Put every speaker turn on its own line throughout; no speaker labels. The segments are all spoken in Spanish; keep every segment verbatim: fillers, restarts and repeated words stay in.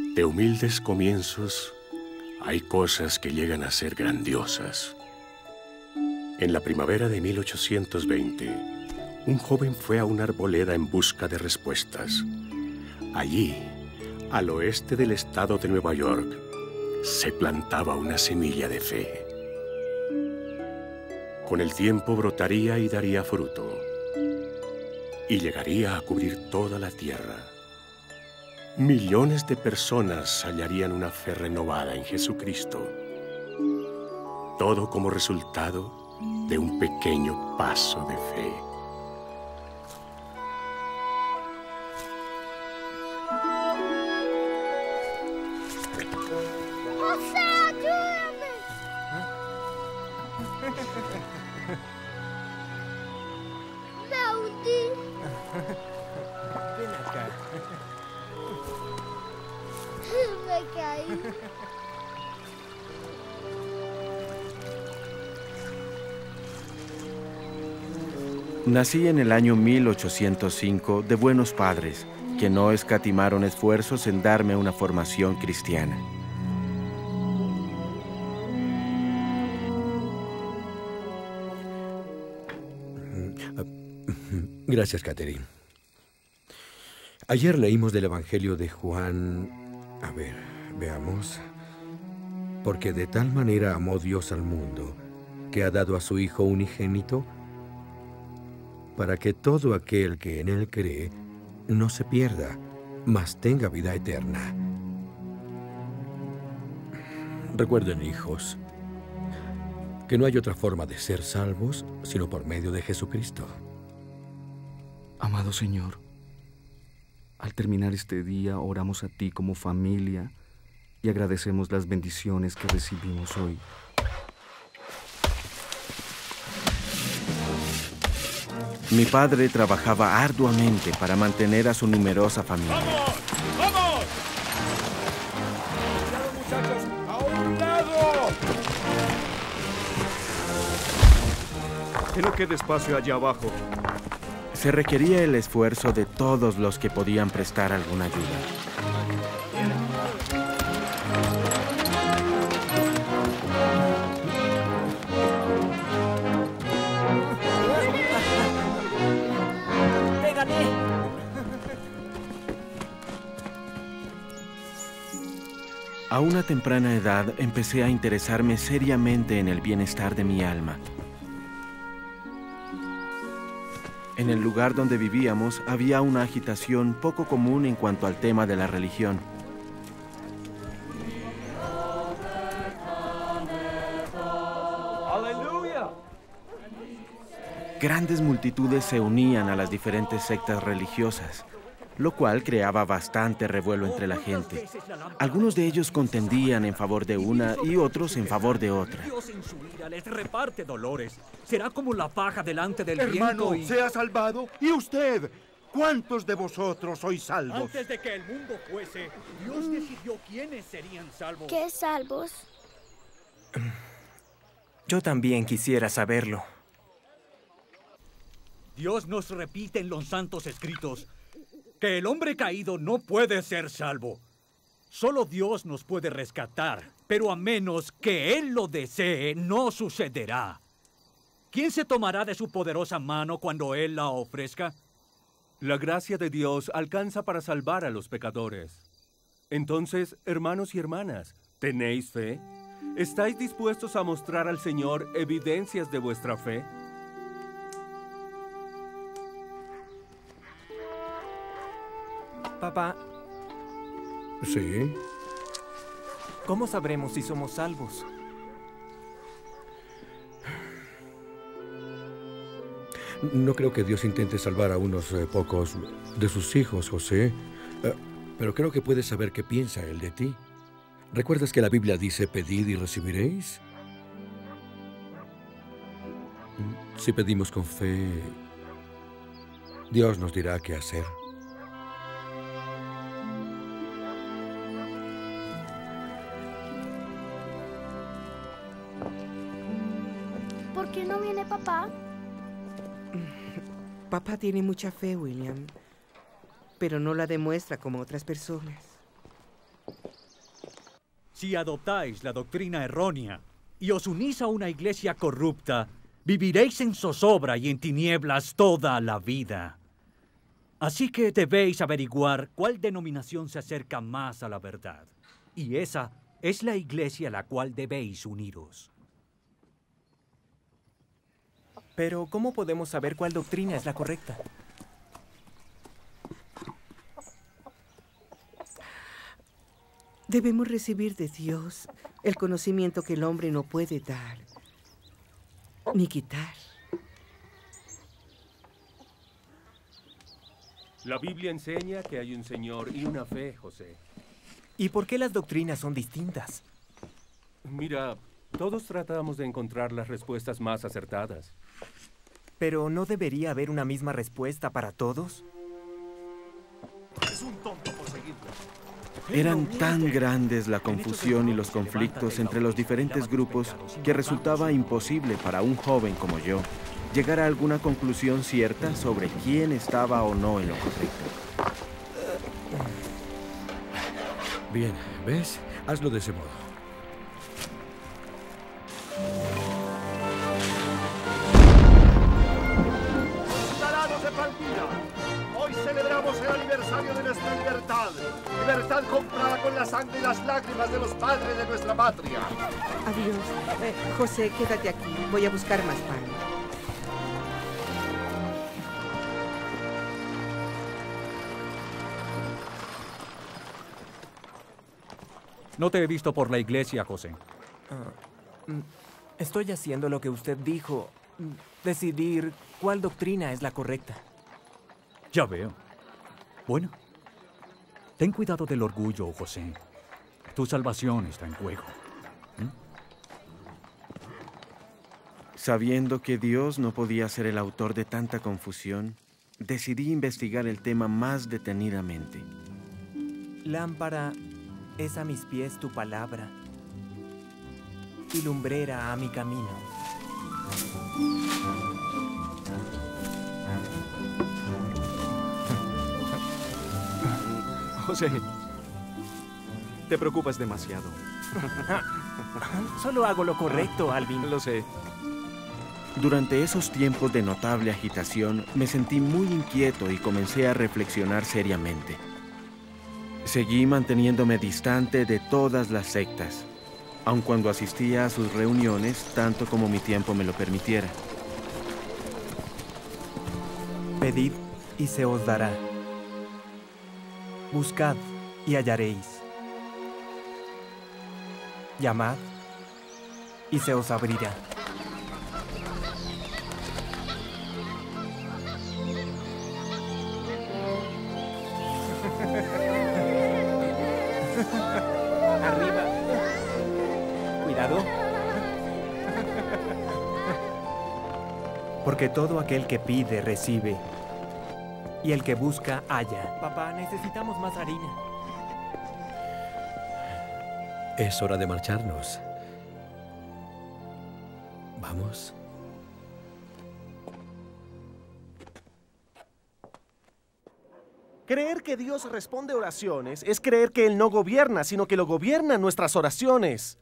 De humildes comienzos, hay cosas que llegan a ser grandiosas. En la primavera de mil ochocientos veinte, un joven fue a una arboleda en busca de respuestas. Allí, al oeste del estado de Nueva York, se plantaba una semilla de fe. Con el tiempo brotaría y daría fruto, y llegaría a cubrir toda la tierra. Millones de personas hallarían una fe renovada en Jesucristo. Todo como resultado de un pequeño paso de fe.
¡José, ayúdame! Me hundí.
Ven acá.
Me caí.
Nací en el año mil ochocientos cinco de buenos padres que no escatimaron esfuerzos en darme una formación cristiana.
Gracias, Catherine. Ayer leímos del Evangelio de Juan. A ver, veamos. Porque de tal manera amó Dios al mundo, que ha dado a su Hijo unigénito, para que todo aquel que en Él cree no se pierda, mas tenga vida eterna. Recuerden, hijos, que no hay otra forma de ser salvos sino por medio de Jesucristo.
Amado Señor, al terminar este día oramos a ti como familia y agradecemos las bendiciones que recibimos hoy.
Mi padre trabajaba arduamente para mantener a su numerosa familia.
¡Vamos! ¡Vamos! ¡Cuidado, muchachos! ¡A un lado!
Creo que despacio allá abajo.
Se requería el esfuerzo de todos los que podían prestar alguna ayuda.
¡Te gané!
A una temprana edad empecé a interesarme seriamente en el bienestar de mi alma. En el lugar donde vivíamos había una agitación poco común en cuanto al tema de la religión.
¡Aleluya!
Grandes multitudes se unían a las diferentes sectas religiosas, lo cual creaba bastante revuelo entre la gente. Algunos de ellos contendían en favor de una y otros en favor de otra.
Dios en su ira les reparte dolores. Será como la paja delante del
Hermano,
viento y...
¿se ha salvado? ¿Y usted? ¿Cuántos de vosotros sois salvos?
Antes de que el mundo fuese, Dios decidió quiénes serían salvos.
¿Qué salvos?
Yo también quisiera saberlo.
Dios nos repite en los santos escritos que el hombre caído no puede ser salvo. Solo Dios nos puede rescatar, pero a menos que Él lo desee, no sucederá. ¿Quién se tomará de su poderosa mano cuando Él la ofrezca?
La gracia de Dios alcanza para salvar a los pecadores. Entonces, hermanos y hermanas, ¿tenéis fe? ¿Estáis dispuestos a mostrar al Señor evidencias de vuestra fe?
Papá,
Sí.
¿cómo sabremos si somos salvos?
No creo que Dios intente salvar a unos eh, pocos de sus hijos, José. Eh, pero creo que puedes saber qué piensa Él de ti. ¿Recuerdas que la Biblia dice, pedid y recibiréis? Si pedimos con fe, Dios nos dirá qué hacer.
¿Por qué no viene papá?
Papá tiene mucha fe, William, pero no la demuestra como otras personas.
Si adoptáis la doctrina errónea y os unís a una iglesia corrupta, viviréis en zozobra y en tinieblas toda la vida. Así que debéis averiguar cuál denominación se acerca más a la verdad. Y esa es la iglesia a la cual debéis uniros.
Pero, ¿cómo podemos saber cuál doctrina es la correcta?
Debemos recibir de Dios el conocimiento que el hombre no puede dar ni quitar.
La Biblia enseña que hay un Señor y una fe, José.
¿Y por qué las doctrinas son distintas?
Mira, todos tratamos de encontrar las respuestas más acertadas.
¿Pero no debería haber una misma respuesta para todos?
Es un tonto por seguirlo.
Eran tan grandes la confusión y los conflictos entre los diferentes grupos que resultaba imposible para un joven como yo llegar a alguna conclusión cierta sobre quién estaba o no en lo correcto.
Bien, ¿ves? Hazlo de ese modo.
¡Ciudadanos de Palmira! Hoy celebramos el aniversario de nuestra libertad. Libertad comprada con la sangre y las lágrimas de los padres de nuestra patria.
Adiós. Eh, José, quédate aquí. Voy a buscar más pan.
No te he visto por la iglesia, José.
Uh, estoy haciendo lo que usted dijo. Decidir cuál doctrina es la correcta.
Ya veo. Bueno, ten cuidado del orgullo, José. Tu salvación está en juego. ¿Mm?
Sabiendo que Dios no podía ser el autor de tanta confusión, decidí investigar el tema más detenidamente.
Lámpara es a mis pies tu palabra y lumbrera a mi camino.
José, te preocupas demasiado.
Solo hago lo correcto, Alvin.
Lo sé.
Durante esos tiempos de notable agitación, me sentí muy inquieto y comencé a reflexionar seriamente. Seguí manteniéndome distante de todas las sectas, aun cuando asistía a sus reuniones tanto como mi tiempo me lo permitiera.
Pedid y se os dará. Buscad y hallaréis. Llamad y se os abrirá. Arriba. Cuidado. Porque todo aquel que pide, recibe. Y el que busca, halla. Papá, necesitamos más harina.
Es hora de marcharnos. ¿Vamos?
Creer que Dios responde oraciones es creer que Él no gobierna, sino que lo gobiernan nuestras oraciones.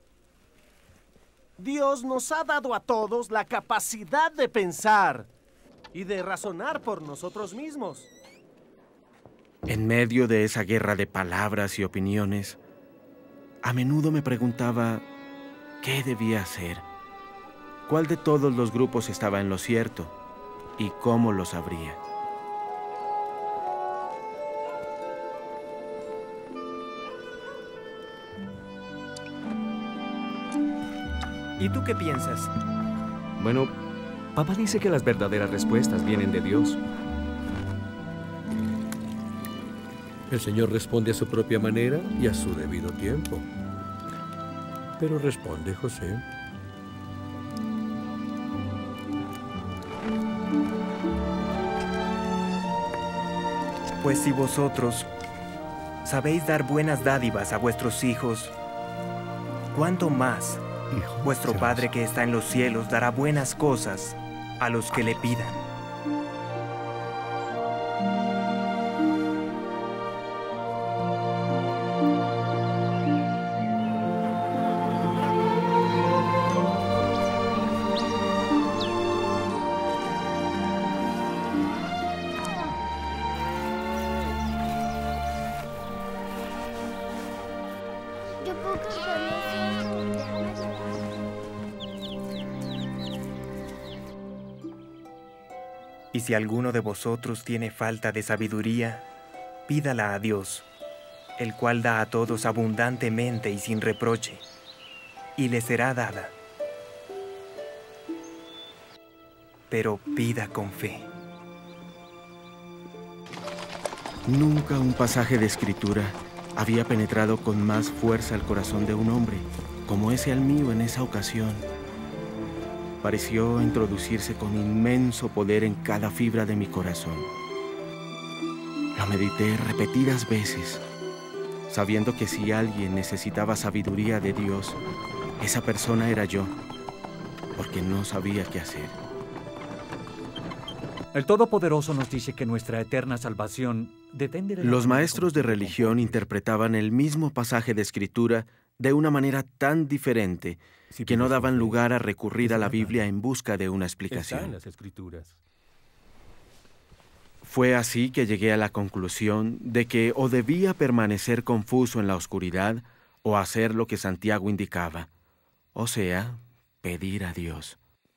Dios nos ha dado a todos la capacidad de pensar y de razonar por nosotros mismos.
En medio de esa guerra de palabras y opiniones, a menudo me preguntaba qué debía hacer, cuál de todos los grupos estaba en lo cierto y cómo lo sabría.
¿Y tú qué piensas?
Bueno, papá dice que las verdaderas respuestas vienen de Dios.
El Señor responde a su propia manera y a su debido tiempo. Pero responde, José.
Pues si vosotros sabéis dar buenas dádivas a vuestros hijos, ¿cuánto más
Hijo,
vuestro
Dios.
Padre que está en los cielos dará buenas cosas a los que le pidan?
pocas ganas de
Y si alguno de vosotros tiene falta de sabiduría, pídala a Dios, el cual da a todos abundantemente y sin reproche, y le será dada. Pero pida con fe.
Nunca un pasaje de Escritura había penetrado con más fuerza al corazón de un hombre, como ese al mío en esa ocasión. Pareció introducirse con inmenso poder en cada fibra de mi corazón. Lo medité repetidas veces, sabiendo que si alguien necesitaba sabiduría de Dios, esa persona era yo, porque no sabía qué hacer.
El Todopoderoso nos dice que nuestra eterna salvación depende de...
Los maestros de religión interpretaban el mismo pasaje de Escritura de una manera tan diferente que no daban lugar a recurrir a la Biblia en busca de una explicación.
Está en las Escrituras.
Fue así que llegué a la conclusión de que o debía permanecer confuso en la oscuridad o hacer lo que Santiago indicaba, o sea, pedir a Dios.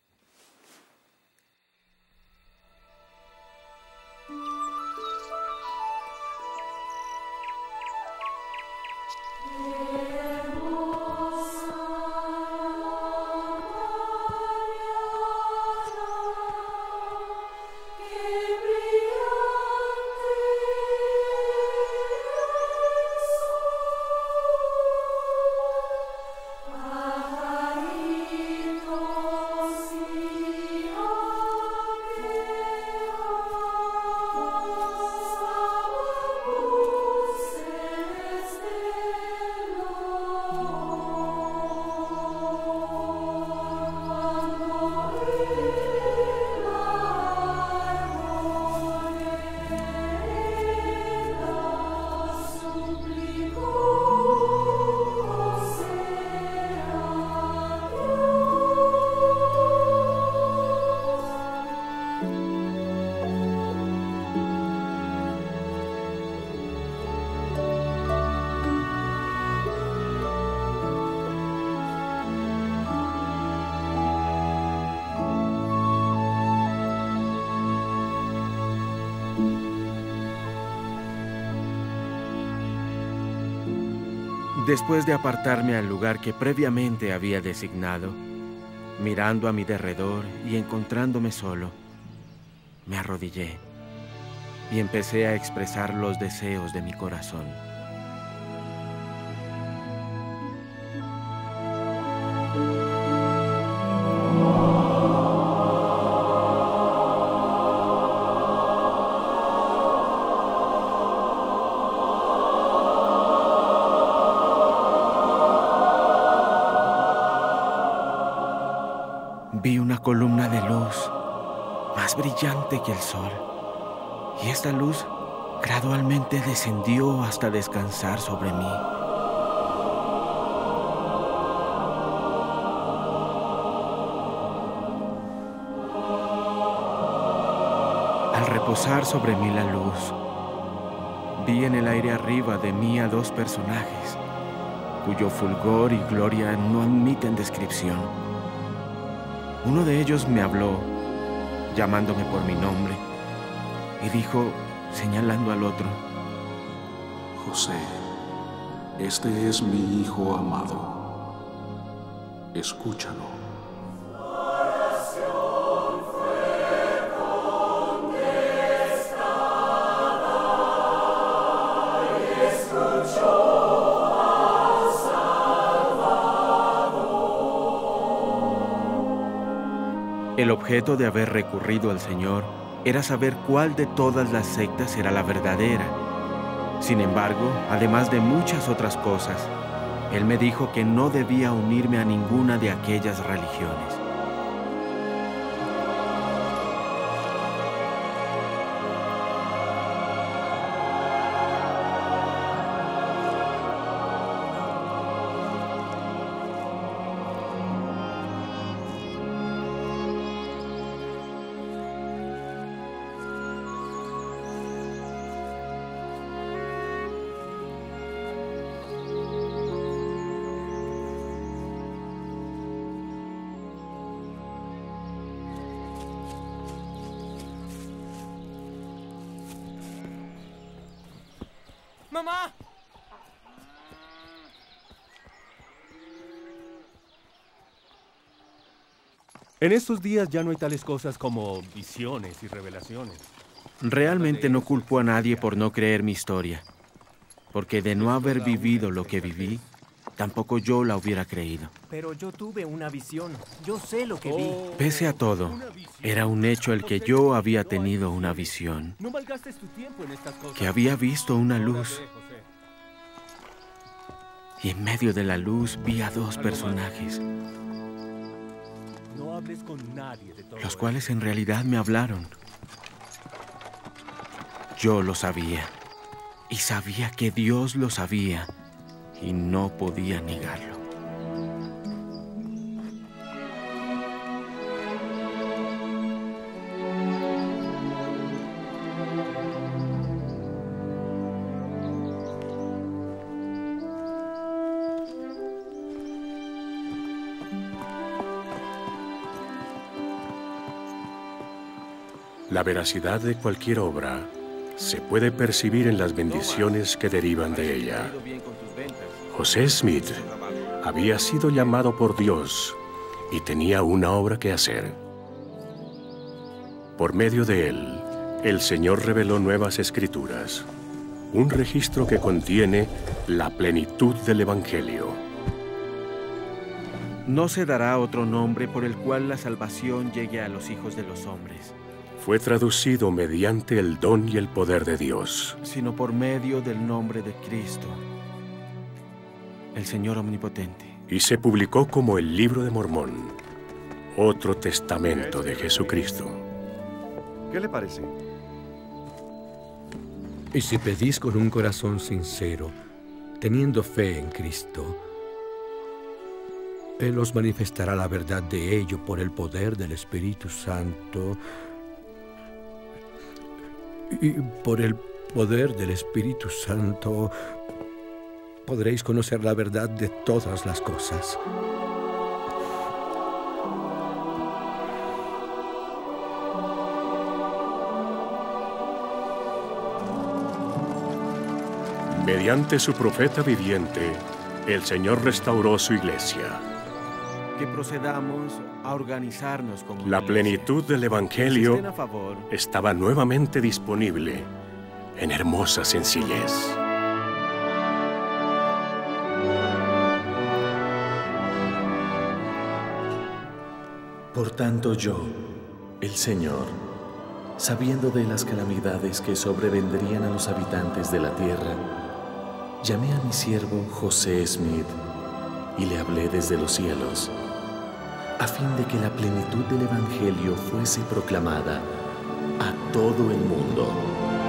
Después de apartarme al lugar que previamente había designado, mirando a mi derredor y encontrándome solo, me arrodillé y empecé a expresar los deseos de mi corazón. Vi una columna de luz más brillante que el sol, y esta luz gradualmente descendió hasta descansar sobre mí. Al reposar sobre mí la luz, vi en el aire arriba de mí a dos personajes, cuyo fulgor y gloria no admiten descripción. Uno de ellos me habló, llamándome por mi nombre, y dijo, señalando al otro:
José, este es mi hijo amado. Escúchalo.
El objeto de haber recurrido al Señor era saber cuál de todas las sectas era la verdadera. Sin embargo, además de muchas otras cosas, Él me dijo que no debía unirme a ninguna de aquellas religiones.
¡Mamá!
En estos días ya no hay tales cosas como visiones y revelaciones.
Realmente no culpo a nadie por no creer mi historia, porque de no haber vivido lo que viví, tampoco yo la hubiera creído.
Pero yo tuve una visión. Yo sé lo que vi.
Pese a todo, era un hecho el que yo había tenido una visión,
No malgastes tu tiempo en estas cosas.
que había visto una luz, y en medio de la luz vi a dos personajes,
No hables con nadie de todo
los cuales en realidad me hablaron. Yo lo sabía, y sabía que Dios lo sabía, y no podía negarlo.
La veracidad de cualquier obra se puede percibir en las bendiciones que derivan de ella. José Smith había sido llamado por Dios y tenía una obra que hacer. Por medio de él, el Señor reveló nuevas escrituras, un registro que contiene la plenitud del Evangelio.
No se dará otro nombre por el cual la salvación llegue a los hijos de los hombres,
Fue traducido mediante el don y el poder de Dios.
sino por medio del nombre de Cristo, el Señor Omnipotente.
Y se publicó como el Libro de Mormón, otro testamento de Jesucristo.
¿Qué le parece?
Y si pedís con un corazón sincero, teniendo fe en Cristo, Él os manifestará la verdad de ello por el poder del Espíritu Santo. Y por el poder del Espíritu Santo podréis conocer la verdad de todas las cosas.
Mediante su profeta viviente, el Señor restauró su iglesia.
Que procedamos a organizarnos como
La
iglesia.
plenitud del
Si
Evangelio
estén a favor,
estaba nuevamente disponible en hermosa sencillez.
Por tanto yo, el Señor, sabiendo de las calamidades que sobrevendrían a los habitantes de la tierra, llamé a mi siervo José Smith y le hablé desde los cielos, a fin de que la plenitud del Evangelio fuese proclamada a todo el mundo.